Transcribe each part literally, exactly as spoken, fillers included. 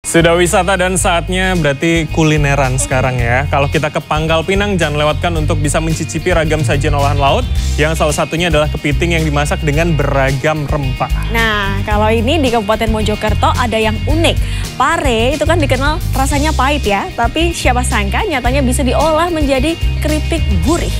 Sudah wisata dan saatnya berarti kulineran sekarang ya. Kalau kita ke Pangkal Pinang, jangan lewatkan untuk bisa mencicipi ragam sajian olahan laut yang salah satunya adalah kepiting yang dimasak dengan beragam rempah. Nah, kalau ini di Kabupaten Mojokerto ada yang unik. Pare itu kan dikenal rasanya pahit ya, tapi siapa sangka nyatanya bisa diolah menjadi keripik gurih.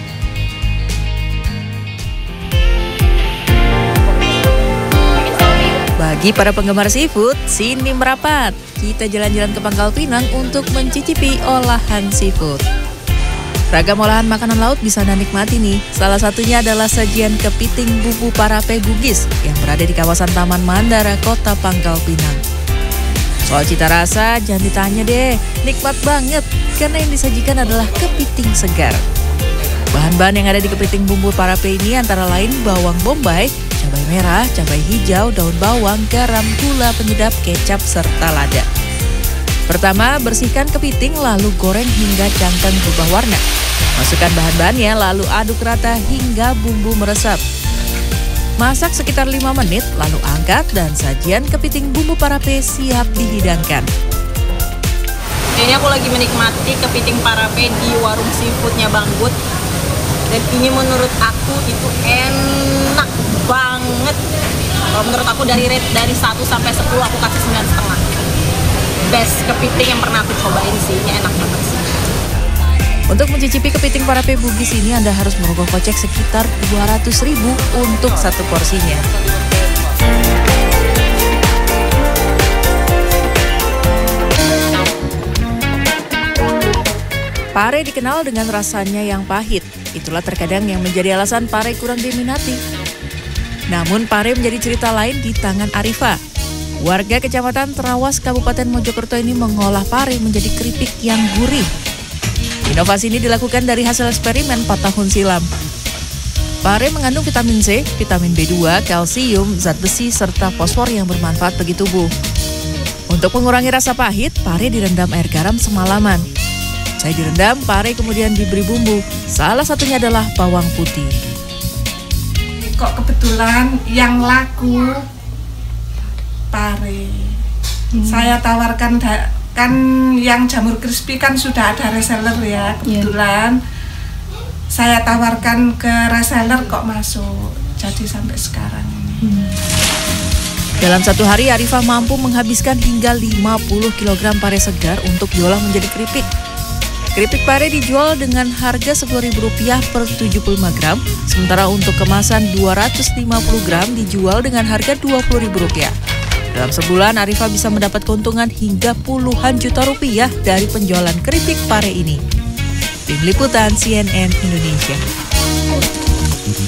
Bagi para penggemar seafood, sini merapat. Kita jalan-jalan ke Pangkal Pinang untuk mencicipi olahan seafood. Ragam olahan makanan laut bisa Anda nikmati nih. Salah satunya adalah sajian kepiting bumbu parape Bugis yang berada di kawasan Taman Mandara, Kota Pangkal Pinang. Soal cita rasa, jangan ditanya deh. Nikmat banget, karena yang disajikan adalah kepiting segar. Bahan-bahan yang ada di kepiting bumbu parape ini antara lain bawang bombay, cabai merah, cabai hijau, daun bawang, garam, gula penyedap, kecap, serta lada. Pertama, bersihkan kepiting lalu goreng hingga cangkang berubah warna. Masukkan bahan-bahannya lalu aduk rata hingga bumbu meresap. Masak sekitar lima menit lalu angkat dan sajian kepiting bumbu parape siap dihidangkan. Ini aku lagi menikmati kepiting parape di warung seafoodnya Bang Bud. Dan ini menurut aku itu enak banget. Kalau menurut aku dari rate dari satu sampai sepuluh aku kasih sembilan setengah. Best kepiting yang pernah aku cobain sih, ini enak banget sih. Untuk mencicipi kepiting parape Bugis ini Anda harus merogoh kocek sekitar dua ratus ribu untuk satu porsinya. Pare dikenal dengan rasanya yang pahit. Itulah terkadang yang menjadi alasan pare kurang diminati. Namun pare menjadi cerita lain di tangan Arifa. Warga Kecamatan Trawas, Kabupaten Mojokerto ini mengolah pare menjadi keripik yang gurih. Inovasi ini dilakukan dari hasil eksperimen empat tahun silam. Pare mengandung vitamin C, vitamin B dua, kalsium, zat besi, serta fosfor yang bermanfaat bagi tubuh. Untuk mengurangi rasa pahit, pare direndam air garam semalaman. Saya direndam, pare kemudian diberi bumbu. Salah satunya adalah bawang putih. Kok kebetulan yang laku pare. Hmm. Saya tawarkan kan yang jamur crispy kan sudah ada reseller ya. Kebetulan yeah. Saya tawarkan ke reseller kok masuk. Jadi sampai sekarang ini. Hmm. Dalam satu hari Arifa mampu menghabiskan hingga lima puluh kilogram pare segar untuk diolah menjadi keripik. Keripik pare dijual dengan harga sepuluh ribu rupiah per tujuh puluh lima gram, sementara untuk kemasan dua ratus lima puluh gram dijual dengan harga dua puluh ribu rupiah. Dalam sebulan, Arifa bisa mendapat keuntungan hingga puluhan juta rupiah dari penjualan keripik pare ini. Tim Liputan C N N Indonesia.